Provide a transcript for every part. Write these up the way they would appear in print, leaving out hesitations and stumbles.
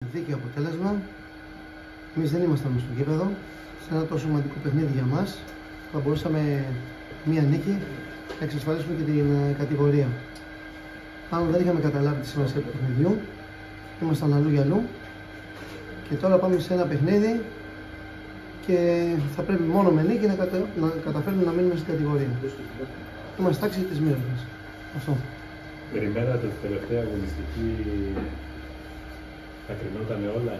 δίκαιο αποτέλεσμα. Εμείς δεν ήμασταν στο γήπεδο, σε ένα τόσο σημαντικό παιχνίδι για μας. Θα μπορούσαμε μία νίκη να εξασφαλίσουμε και την κατηγορία. Αν δεν είχαμε καταλάβει τη σημασία του παιχνιδιού, ήμασταν αλλού για αλλού. Και τώρα πάμε σε ένα παιχνίδι και θα πρέπει μόνο με νίκη να καταφέρουμε να μείνουμε στην κατηγορία. Είμαστε τάξη της μοίρας μας. Αυτό. Περιμένατε τη τελευταία αγωνιστική θα κρινόταν όλα.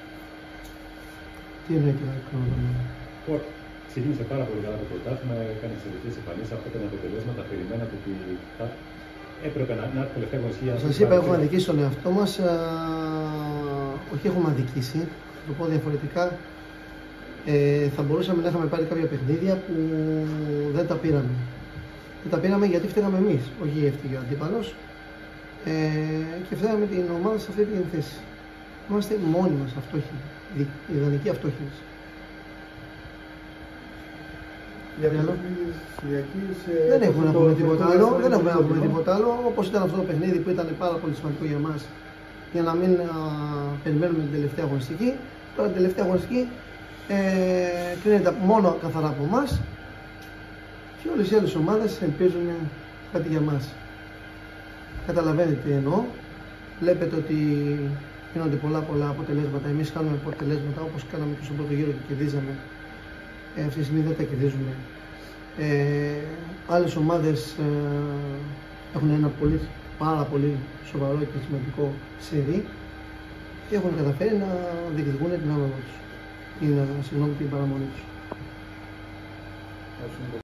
Τι εννοείται να κρινόταν όλα? Ξεκίνησε πάρα πολύ καλά το πρωτάθλημα, έκανε εξαιρετικές εμφανίσεις, από τα αποτελέσματα περιμένατε ότι θα έπρεπε να έρθει τελευταία αγωνιστική. Σας είπα, έχουμε αδικήσει τον εαυτό μας. Όχι, έχουμε αδικήσει. Θα το πω διαφορετικά. Θα μπορούσαμε να είχαμε πάρει κάποια παιχνίδια που δεν τα πήραμε. Δεν τα πήραμε γιατί φταίγαμε εμείς, όχι έφταιγε ο αντίπαλος. Και φταίγαμε την ομάδα σε αυτή την θέση. Είμαστε μόνοι μας αυτόχοι, ιδανικοί αυτόχοι. Δεν έχουμε να πούμε τίποτα άλλο. Δεν έχουμε να πούμε τίποτα άλλο. Όπως ήταν αυτό το παιχνίδι που ήταν πάρα πολύ σημαντικό για μας, για να μην περιμένουμε την τελευταία αγωνιστική. Τώρα την τελευταία αγωνιστική κρίνεται μόνο καθαρά από εμάς και όλες οι άλλες ομάδες ελπίζουν κάτι για μας. Καταλαβαίνετε τι εννοώ. Βλέπετε ότι γίνονται πολλά αποτελέσματα. Εμείς κάνουμε αποτελέσματα όπως κάναμε και στον πρώτο γύρο και κερδίζαμε. Αυτή τη στιγμή δεν τα κερδίζουμε. Άλλες ομάδες έχουν ένα πάρα πολύ σοβαρό και σημαντικό σερί και έχουν καταφέρει να διεκδικούν την άνοδο τους, την παραμονή τους.